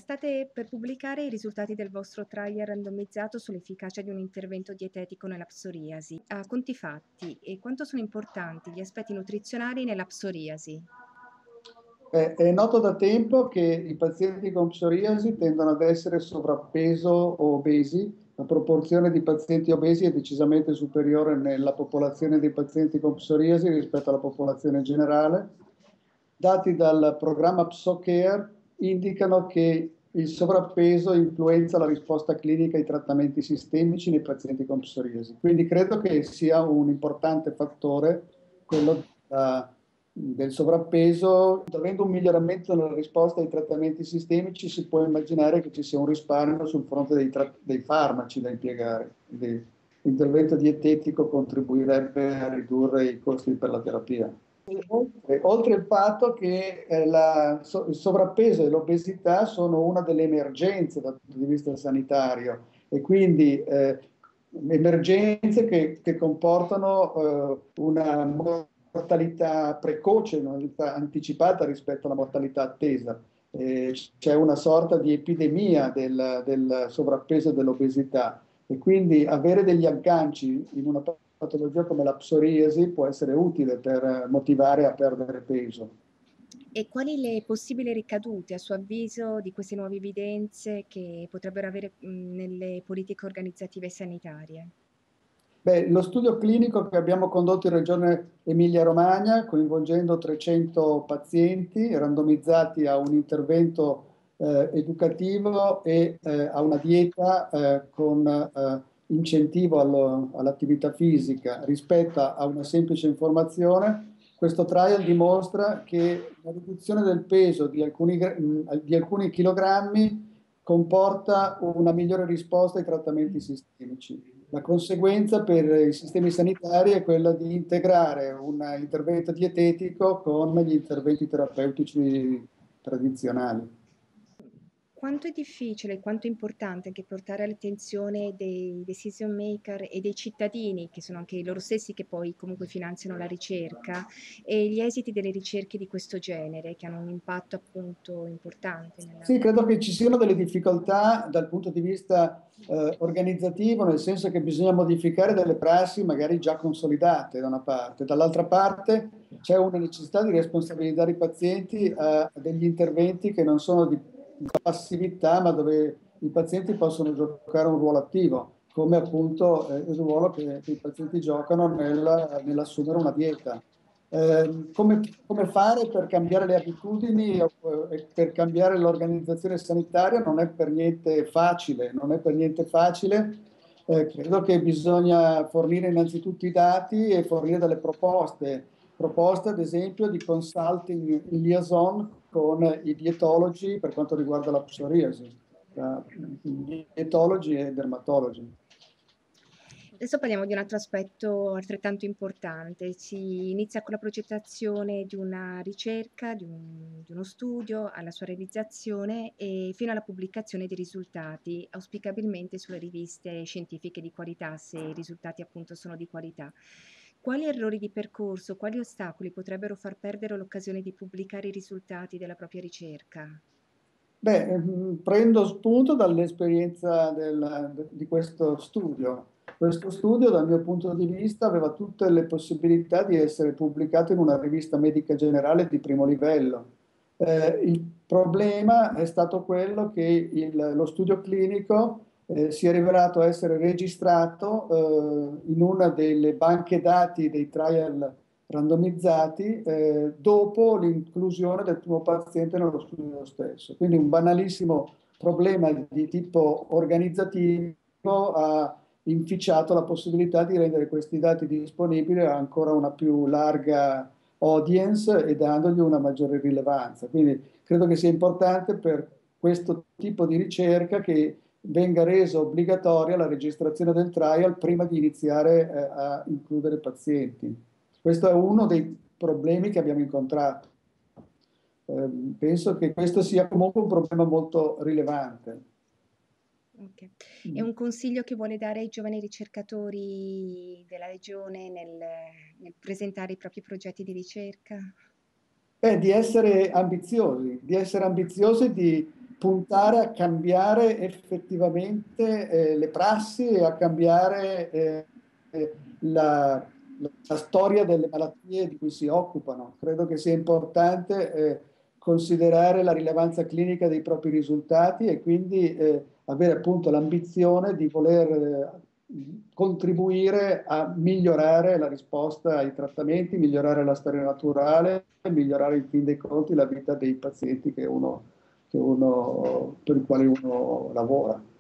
State per pubblicare i risultati del vostro trial randomizzato sull'efficacia di un intervento dietetico nella psoriasi. A conti fatti, e quanto sono importanti gli aspetti nutrizionali nella psoriasi? È noto da tempo che i pazienti con psoriasi tendono ad essere sovrappeso o obesi. La proporzione di pazienti obesi è decisamente superiore nella popolazione dei pazienti con psoriasi rispetto alla popolazione generale. Dati dal programma PSOCare indicano che il sovrappeso influenza la risposta clinica ai trattamenti sistemici nei pazienti con psoriasi. Quindi credo che sia un importante fattore quello del sovrappeso. Avendo un miglioramento nella risposta ai trattamenti sistemici, si può immaginare che ci sia un risparmio sul fronte dei farmaci da impiegare. Quindi l'intervento dietetico contribuirebbe a ridurre i costi per la terapia. Oltre il fatto che il sovrappeso e l'obesità sono una delle emergenze dal punto di vista sanitario e quindi emergenze che comportano una mortalità precoce, una mortalità anticipata rispetto alla mortalità attesa. C'è una sorta di epidemia del sovrappeso e dell'obesità e quindi avere degli agganci in una patologia come la psoriasi può essere utile per motivare a perdere peso. E quali le possibili ricadute, a suo avviso, di queste nuove evidenze che potrebbero avere nelle politiche organizzative sanitarie? Beh, lo studio clinico che abbiamo condotto in Regione Emilia-Romagna, coinvolgendo 300 pazienti randomizzati a un intervento educativo e a una dieta con incentivo all'attività fisica rispetto a una semplice informazione, questo trial dimostra che la riduzione del peso di alcuni chilogrammi comporta una migliore risposta ai trattamenti sistemici. La conseguenza per i sistemi sanitari è quella di integrare un intervento dietetico con gli interventi terapeutici tradizionali. Quanto è difficile, quanto è importante anche portare all'attenzione dei decision maker e dei cittadini, che sono anche loro stessi che poi comunque finanziano la ricerca, e gli esiti delle ricerche di questo genere, che hanno un impatto appunto importante nella... Sì, credo che ci siano delle difficoltà dal punto di vista organizzativo, nel senso che bisogna modificare delle prassi magari già consolidate da una parte, dall'altra parte c'è una necessità di responsabilizzare i pazienti a degli interventi che non sono di passività, ma dove i pazienti possono giocare un ruolo attivo, come appunto il ruolo che i pazienti giocano nell'assumere una dieta. Come fare per cambiare le abitudini e per cambiare l'organizzazione sanitaria non è per niente facile, non è per niente facile. Credo che bisogna fornire innanzitutto i dati e fornire delle proposte ad esempio di consulting in liaison con i dietologi per quanto riguarda la psoriasi, dietologi e dermatologi. Adesso parliamo di un altro aspetto altrettanto importante. Si inizia con la progettazione di una ricerca, di uno studio, alla sua realizzazione e fino alla pubblicazione dei risultati, auspicabilmente sulle riviste scientifiche di qualità, se i risultati appunto sono di qualità. Quali errori di percorso, quali ostacoli potrebbero far perdere l'occasione di pubblicare i risultati della propria ricerca? Beh, prendo spunto dall'esperienza di questo studio. Questo studio, dal mio punto di vista, aveva tutte le possibilità di essere pubblicato in una rivista medica generale di primo livello. Il problema è stato quello che lo studio clinico si è rivelato essere registrato in una delle banche dati dei trial randomizzati dopo l'inclusione del primo paziente nello studio stesso. Quindi un banalissimo problema di tipo organizzativo ha inficiato la possibilità di rendere questi dati disponibili a ancora una più larga audience e dandogli una maggiore rilevanza. Quindi credo che sia importante per questo tipo di ricerca che venga resa obbligatoria la registrazione del trial prima di iniziare a includere pazienti. Questo è uno dei problemi che abbiamo incontrato. Penso che questo sia comunque un problema molto rilevante. Ok. È un consiglio che vuole dare ai giovani ricercatori della regione nel presentare i propri progetti di ricerca? Di essere ambiziosi e di puntare a cambiare effettivamente le prassi e a cambiare la storia delle malattie di cui si occupano. Credo che sia importante considerare la rilevanza clinica dei propri risultati e quindi avere appunto l'ambizione di voler contribuire a migliorare la risposta ai trattamenti, migliorare la storia naturale, migliorare in fin dei conti la vita dei pazienti per i quali uno lavora.